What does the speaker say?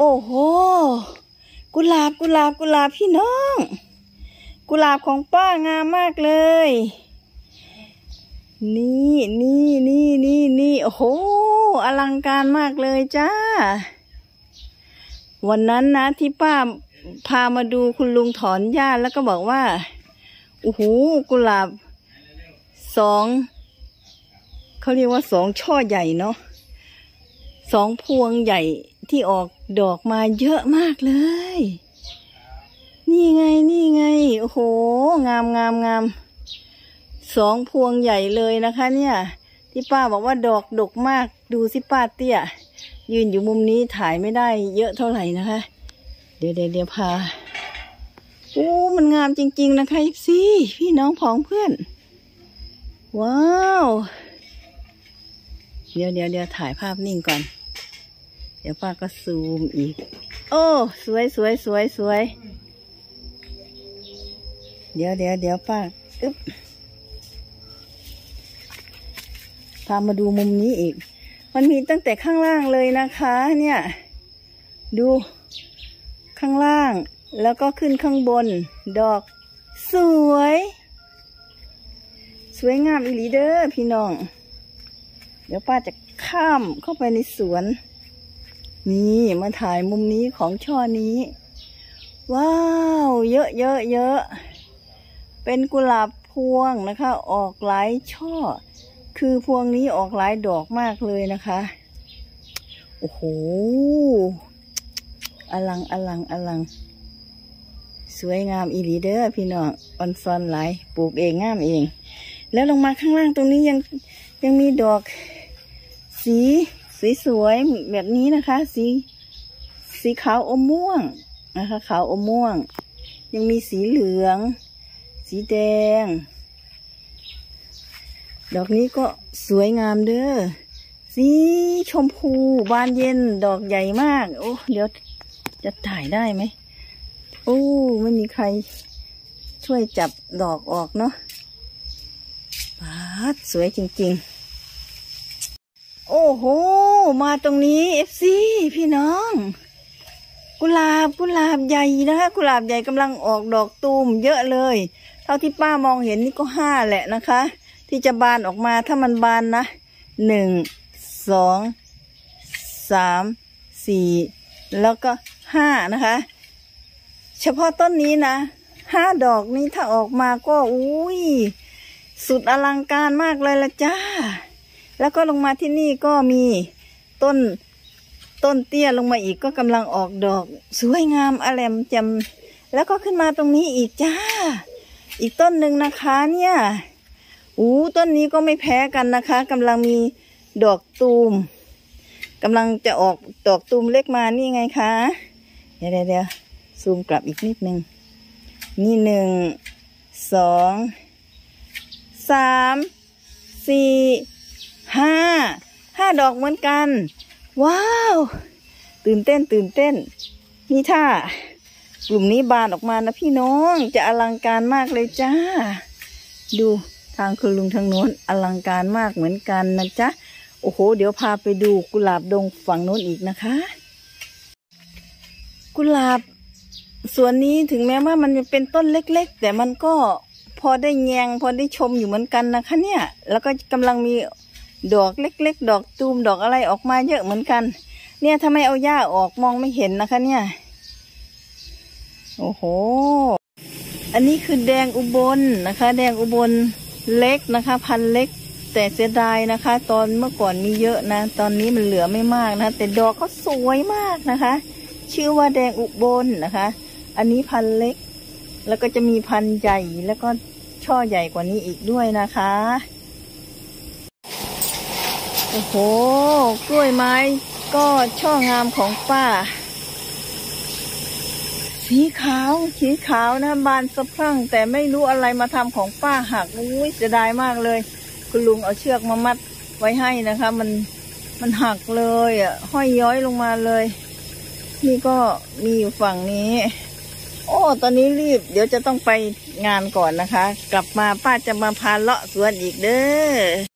โอ้โหกุหลาบพี่น้องกุหลาบของป้างามมากเลยนี่โอ้โหอลังการมากเลยจ้าวันนั้นนะที่ป้าพามาดูคุณลุงถอนหญ้าแล้วก็บอกว่าโอ้โหกุหลาบเขาเรียกว่า2 ช่อใหญ่เนาะ2 พวงใหญ่ที่ออกดอกมาเยอะมากเลยนี่ไงโอ้โหงาม2 พวงใหญ่เลยนะคะเนี่ยที่ป้าบอกว่าดอกดกมากดูสิป้าเตี้ยยืนอยู่มุมนี้ถ่ายไม่ได้เยอะเท่าไหร่นะคะเดี๋ยวพาโอ้มันงามจริงๆนะคะพี่น้องพ้องเพื่อนว้าวเดี๋ยวถ่ายภาพนิ่งก่อนเดี๋ยวป้าก็ซูมอีกโอ้สวยเดี๋ยวป้าพามาดูมุมนี้อีกมันมีตั้งแต่ข้างล่างเลยนะคะเนี่ยดูข้างล่างแล้วก็ขึ้นข้างบนดอกสวยงามอีหลีเด้อพี่น้องเดี๋ยวป้าจะข้ามเข้าไปในสวนนี่มาถ่ายมุมนี้ของช่อนี้ว้าวเยอะเป็นกุหลาบพวงนะคะออกหลายช่อคือพวงนี้ออกหลายดอกมากเลยนะคะโอ้โหอลังสวยงามอีหลีเด้อพี่น้องออนซอนหลายปลูกเองงามเองแล้วลงมาข้างล่างตรงนี้ยังมีดอกสีสวยแบบนี้นะคะสีขาวอมม่วงนะคะขาวอมม่วงยังมีสีเหลืองสีแดงดอกนี้ก็สวยงามเด้อสีชมพูบานเย็นดอกใหญ่มากโอ้เดี๋ยวจะถ่ายได้ไหมโอ้ไม่มีใครช่วยจับดอกออกเนาะสวยจริงๆโอ้โหมาตรงนี้พี่น้องกุหลาบใหญ่นะคะกุหลาบใหญ่กำลังออกดอกตูมเยอะเลยเท่าที่ป้ามองเห็นนี่ก็5แหละนะคะที่จะบานออกมาถ้ามันบานนะ1 2 3 4แล้วก็5นะคะเฉพาะต้นนี้นะ5 ดอกนี้ถ้าออกมาก็อุ้ยสุดอลังการมากเลยละจ้าแล้วก็ลงมาที่นี่ก็มีต้นเตี้ยลงมาอีกก็กำลังออกดอกสวยงามอแลมแจ่มแล้วก็ขึ้นมาตรงนี้อีกจ้าอีกต้นหนึ่งนะคะเนี่ยต้นนี้ก็ไม่แพ้กันนะคะกำลังมีดอกตูมกำลังจะออกดอกตูมเล็กมานี่ไงคะเดี๋ยวซูมกลับอีกนิดนึงนี่1 2 3 4 5 ดอกเหมือนกันว้าวตื่นเต้นนี่ถ้ากลุ่มนี้บานออกมานะพี่น้องจะอลังการมากเลยจ้าดูทางคุณลุงทางโน้นอลังการมากเหมือนกันนะจ๊ะโอ้โหเดี๋ยวพาไปดูกุหลาบดงฝั่งโน้นอีกนะคะกุหลาบสวนนี้ถึงแม้ว่ามันจะเป็นต้นเล็กๆแต่มันก็พอได้แยงพอได้ชมอยู่เหมือนกันนะคะเนี่ยแล้วก็กำลังมีดอกเล็กๆดอกตูมดอกอะไรออกมาเยอะเหมือนกันเนี่ยถ้าไม่เอาหญ้าออกมองไม่เห็นนะคะเนี่ยโอ้โหอันนี้คือแดงอุบลนะคะแดงอุบลเล็กนะคะพันเล็กแต่เสียดายนะคะตอนเมื่อก่อนมีเยอะนะตอนนี้มันเหลือไม่มากนะแต่ดอกเขาสวยมากนะคะชื่อว่าแดงอุบลนะคะอันนี้พันเล็กแล้วก็จะมีพันใหญ่แล้วก็ช่อใหญ่กว่านี้อีกด้วยนะคะโอ้โหกล้วยไม้ก็ช่องามของป้าสีขาวนะบานสะพรั่งแต่ไม่รู้อะไรมาทำของป้าหักอุ้ยเสียดายมากเลยคุณลุงเอาเชือกมามัดไว้ให้นะคะมันหักเลยห้อยย้อยลงมาเลยนี่ก็มีอยู่ฝั่งนี้โอ้ตอนนี้รีบเดี๋ยวจะต้องไปงานก่อนนะคะกลับมาป้าจะมาพาเลาะสวนอีกเด้อ